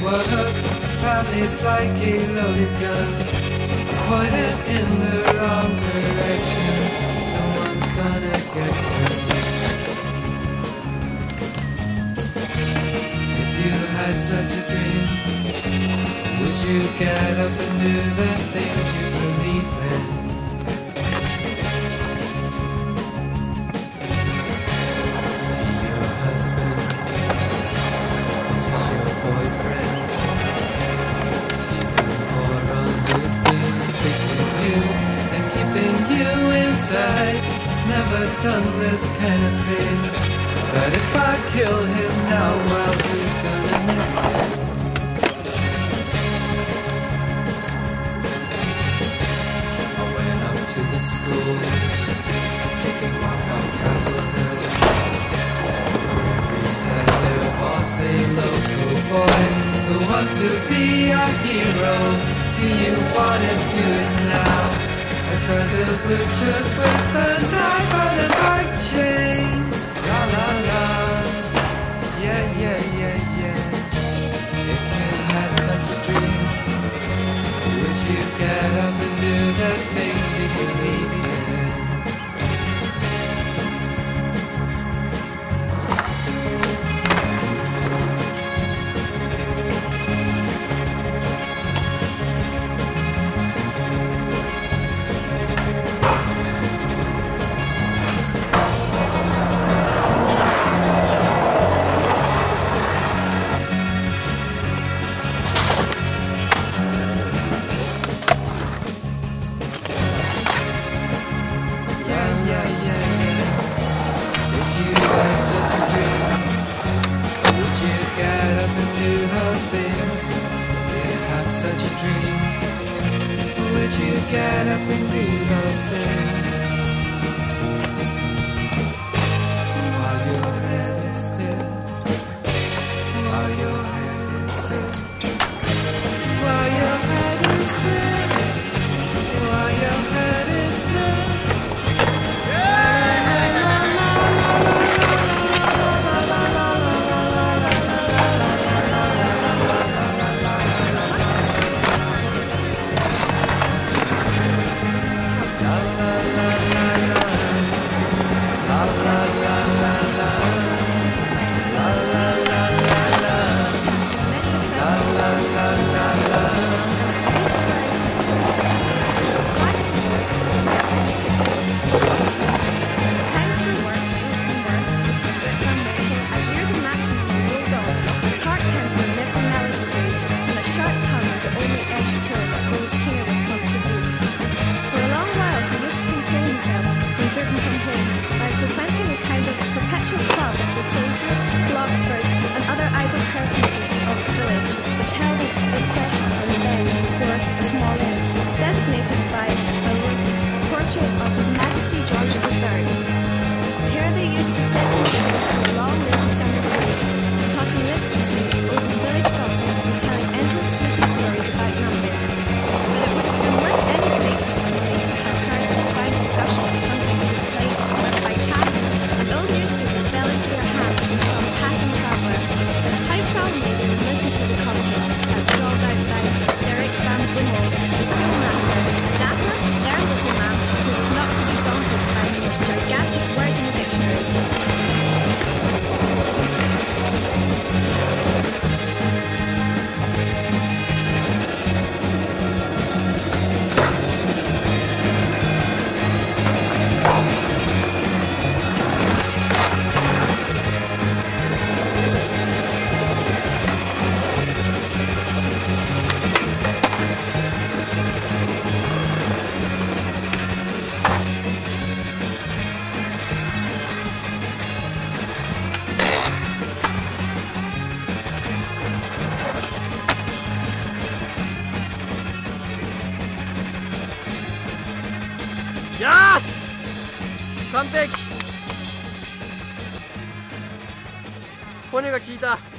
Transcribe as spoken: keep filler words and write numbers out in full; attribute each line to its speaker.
Speaker 1: work. Family's like a loaded gun, pointed in the wrong direction. Someone's gonna get killed. If you had such a dream, would you get up and do the things you believe in? Never done this kind of thing, but if I kill him now, well, who's gonna miss him? I went up to the school, took a walk on Castle Hill. For every step there was a local boy who wants to be a hero. Do you wanna do it now? Outside the butchers with a knife on a dark chain. La la la, yeah yeah yeah yeah. If you had such a dream, would you get up and do the things you believe in? Get up and do those things while your head is still, while your head is still, while your head is still, while your head is still.
Speaker 2: よし完璧骨が効いた。